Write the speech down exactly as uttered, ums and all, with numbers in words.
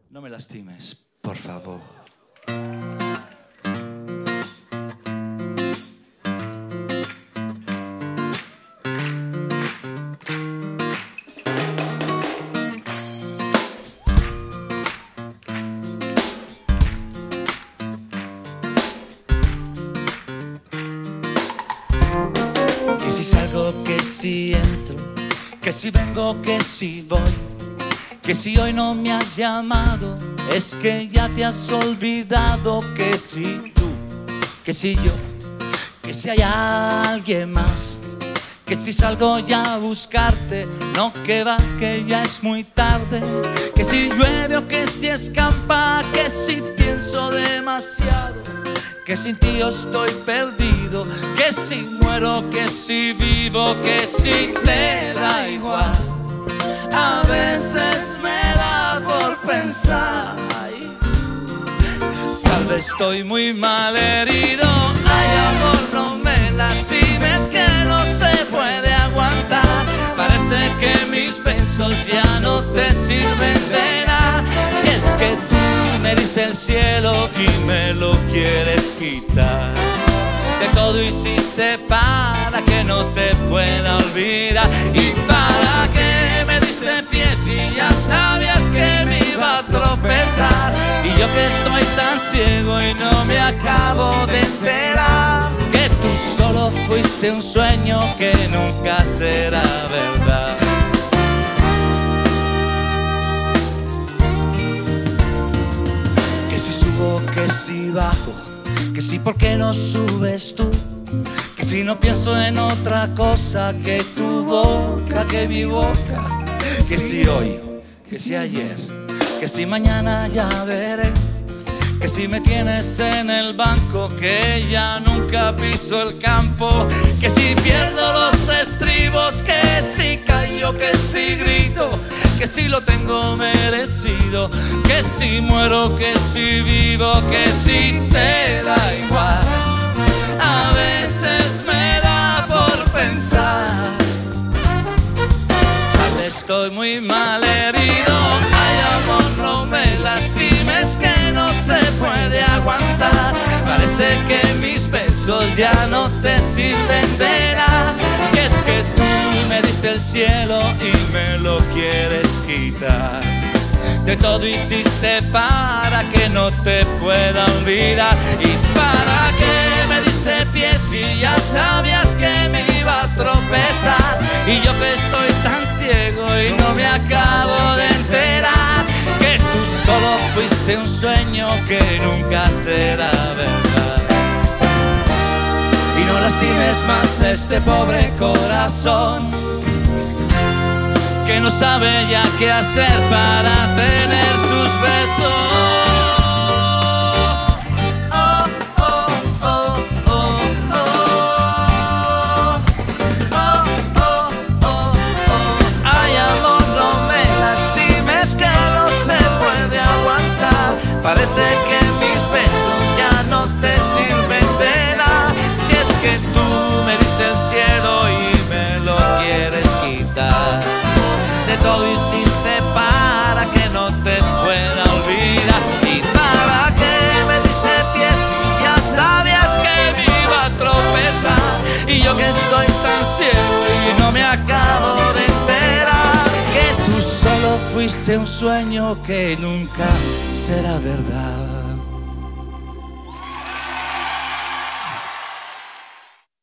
No me lastimes, por favor. Que si salgo, que si entro, que si vengo, que si voy, que si hoy no me has llamado, es que ya te has olvidado. Que si tú, que si yo, que si hay alguien más, que si salgo ya a buscarte, no, que va, que ya es muy tarde. Que si llueve o que si escampa, que si pienso demasiado, que sin ti yo estoy perdido, que si muero, que si vivo, que si te da igual. A veces me da por pensar, ay, tal vez estoy muy mal herido. Ay, amor, no me lastimes, que no se puede aguantar. Parece que mis besos ya no te sirven de nada. Si es que tú me diste el cielo y me lo quieres quitar. De todo hiciste para que no te pueda olvidar. Y para que me diste pies y ya sabías que me iba a tropezar. Y yo que estoy tan ciego y no me acabo de enterar que tú solo fuiste un sueño que nunca será verdad. Que si subo, que si bajo, que si por qué no subes tú, que si no pienso en otra cosa que tu boca, que mi boca. Que si hoy, que si ayer, que si mañana ya veré, que si me tienes en el banco, que ya nunca piso el campo. Que si pierdo los estribos, que si callo, que si grito, que si lo tengo merecido. Que si muero, que si vivo, que si te da igual. A veces me da por pensar, tal vez estoy muy mal herido. Ay, amor, no me lastimes, que no se puede aguantar. Parece que mis besos ya no te sirven de nada. Si es que tú me diste el cielo y me lo quieres quitar. De todo hiciste para que no te pueda olvidar. Y para que me diste pies y ya sabías que me iba a tropezar. Y yo que estoy tan ciego y no me acabo de enterar que tú solo fuiste un sueño que nunca será verdad. Y no lastimes más a este pobre corazón que no sabe ya qué hacer para tener tus besos. Parece que mis besos ya no te sirven de nada. Si es que tú me diste el cielo y me lo quieres quitar. De todo hiciste para que no te pueda olvidar. Y para que me diste pies y ya sabías que me iba a tropezar. Y yo que estoy tan ciego y no me acabo de enterar que tú solo fuiste un sueño que nunca será verdad.